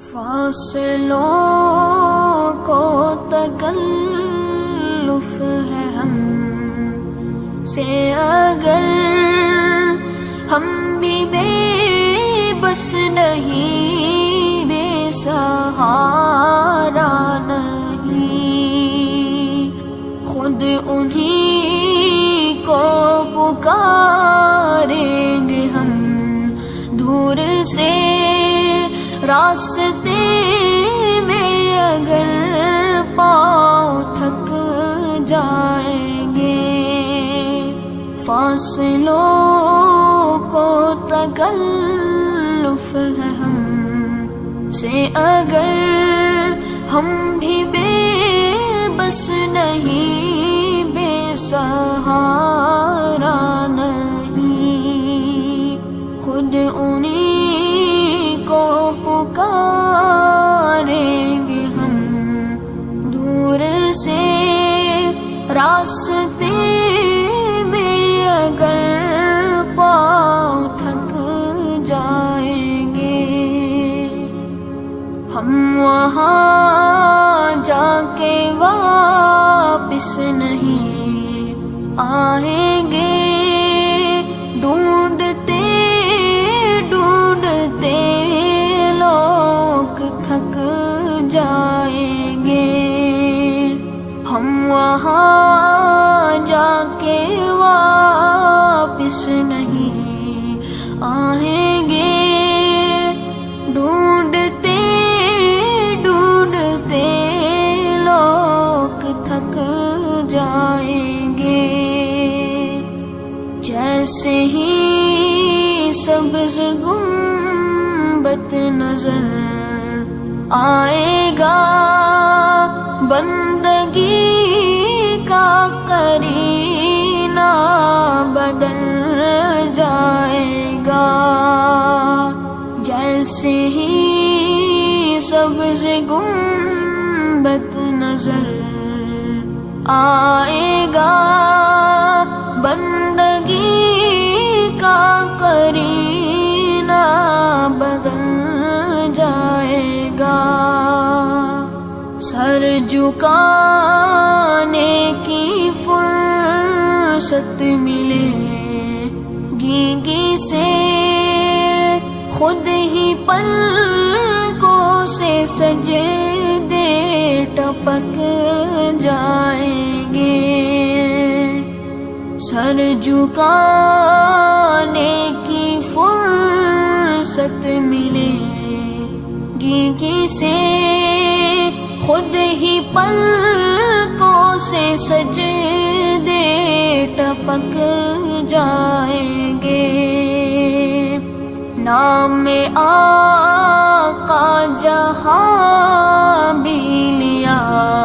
فاصلوں کو تکلف ہے ہم سے اگر ہم بھی بے بس نہیں، بے سہارا نہیں، خود انہی کو پکاریں گے ہم دور سے راستے میں اگر پاؤں تھک جائیں گے، فاصلوں کو تکلف ہے ہم سے اگر ہم بھی بے بس نہیں، بے سہارا نہیں، خود انہی کو پکاریں گے ہم دور سے راستے میں اگر پاؤں تھک جائیں گے، ہم وہاں جا کے واپس نہیں آئیں گے، ڈھونڈتے ڈھونڈتے لوگ تھک جائیں گے، ہم وہاں جا کے واپس نہیں آئیں گے، ڈھونڈتے ڈھونڈتے لوگ تھک جائیں گے، جیسے ہی سبز گنبد نظر آئے گا، بندگی کا قرینہ بدل جائے گا، جیسے ہی سبز گنبد نظر آئے گا، بندگی کا قرینہ بدل جائے گا، سر جھکانے کی فرصت ملے گی سے، خود ہی پلکوں سے سجدے ٹپک جائیں گے، سر جھکانے کی فرصت ملے گی سے، خود ہی پلکوں سے سجدے ٹپک جائیں گے، نام آقا جہاں بھی لیا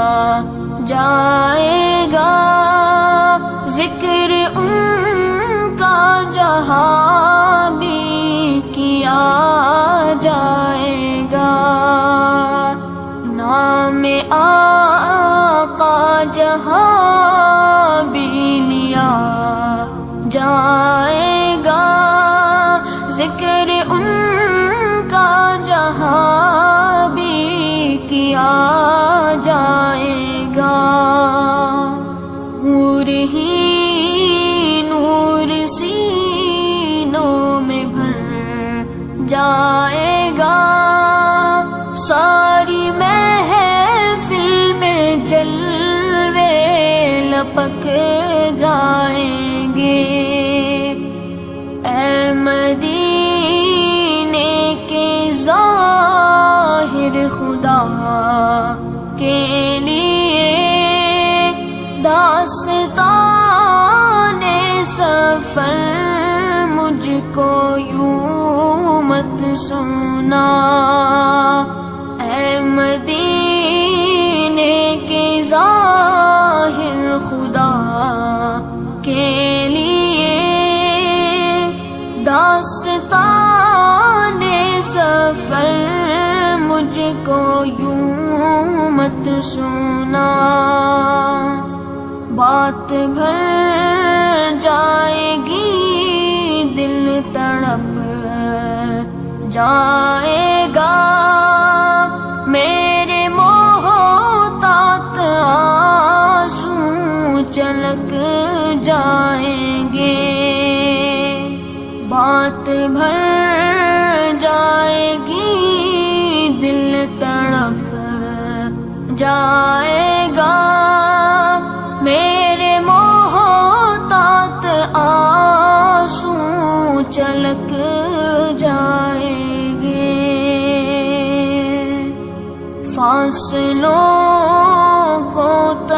جائے گا، ذکر ان کا جہاں بھی کیا جائے گا، نام آقا جہاں بھی لیا جائے گا، ذکر ان کا جہاں بھی کیا جائے گا، نور ہی نور سینوں میں بھر جائے گا، ساری محفل میں جلوے لپک جائیں گے، اے مدینے کے ظاہر خدا کے لیے داستان سفر مجھ کو یوں مت سنا، اے مدینے کے ظاہر خدا کے لیے داستان سفر مجھ کو یوں مت سنا، بات بھر جائے گی دل تڑپ جائے گا، بات بھر جائے گی، دل تڑپ جائے گا، میرے محتاط آنسو چلک جائے گے، فاصلوں کو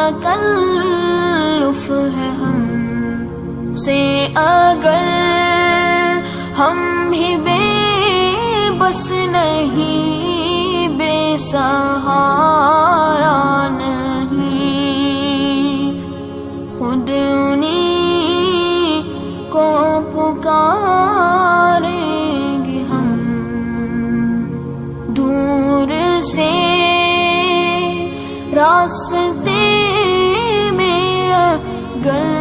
تکلف ہے ہم سے اگر ہم بھی بے بس نہیں، بے سہارا نہیں، خود انہیں کو پکاریں گے ہم دور سے، راستے میں اگر